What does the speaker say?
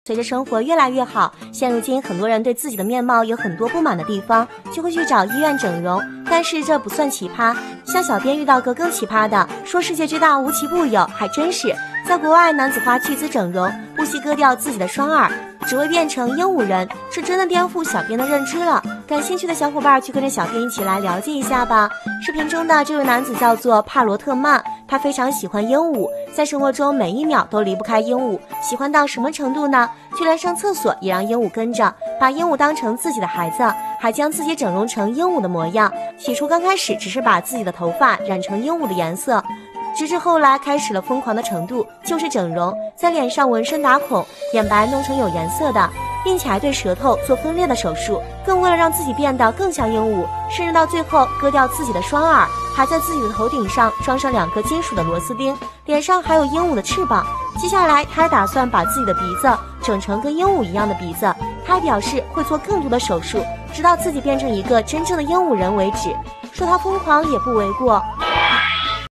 随着生活越来越好，现如今很多人对自己的面貌有很多不满的地方，就会去找医院整容。但是这不算奇葩，像小编遇到个更奇葩的，说世界之大无奇不有，还真是。在国外，男子花巨资整容，不惜割掉自己的双耳，只为变成鹦鹉人，是真的颠覆小编的认知了。感兴趣的小伙伴去跟着小编一起来了解一下吧。视频中的这位男子叫做帕罗特曼，他非常喜欢鹦鹉，在生活中每一秒都离不开鹦鹉，喜欢到什么程度呢？就连上厕所也让鹦鹉跟着，把鹦鹉当成自己的孩子，还将自己整容成鹦鹉的模样。起初刚开始只是把自己的头发染成鹦鹉的颜色，直至后来开始了疯狂的程度，就是整容，在脸上纹身打孔，眼白弄成有颜色的，并且还对舌头做分裂的手术，更为了让自己变得更像鹦鹉，甚至到最后割掉自己的双耳，还在自己的头顶上装上2个金属的螺丝钉，脸上还有鹦鹉的翅膀。接下来他还打算把自己的鼻子整成跟鹦鹉一样的鼻子，他还表示会做更多的手术，直到自己变成一个真正的鹦鹉人为止。说他疯狂也不为过。